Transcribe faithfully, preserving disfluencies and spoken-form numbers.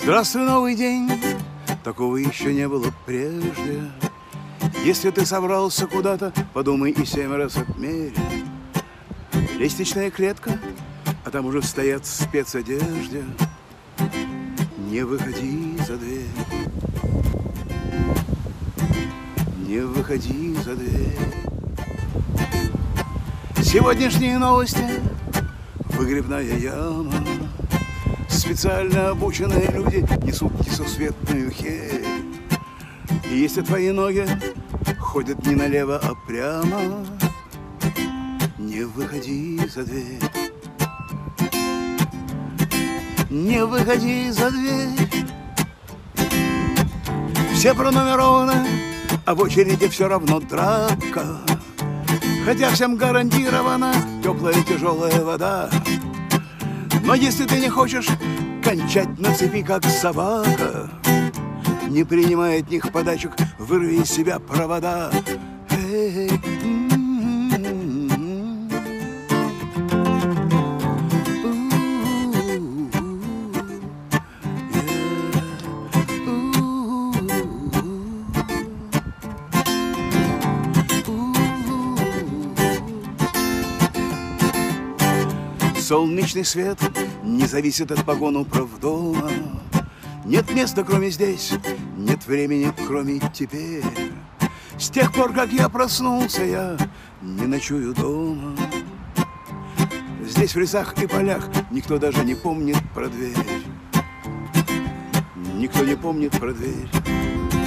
Здравствуй, новый день, такого еще не было прежде. Если ты собрался куда-то, подумай и семь раз отмерь. Лестничная клетка, а там уже стоят в спецодежде. Не выходи за дверь, не выходи за дверь. Сегодняшние новости, выгребная яма. Специально обученные люди несут несусветную херь. И если твои ноги ходят не налево, а прямо, не выходи за дверь, не выходи за дверь. Все пронумерованы, а в очереди все равно драка. Хотя всем гарантирована теплая тяжелая вода. Но если ты не хочешь кончать на цепи, как собака, не принимай от них подачек, вырви из себя провода. Эй, солнечный свет не зависит от погон управдома. Нет места, кроме здесь, нет времени, кроме теперь. С тех пор, как я проснулся, я не ночую дома. Здесь в лесах и полях никто даже не помнит про дверь. Никто не помнит про дверь.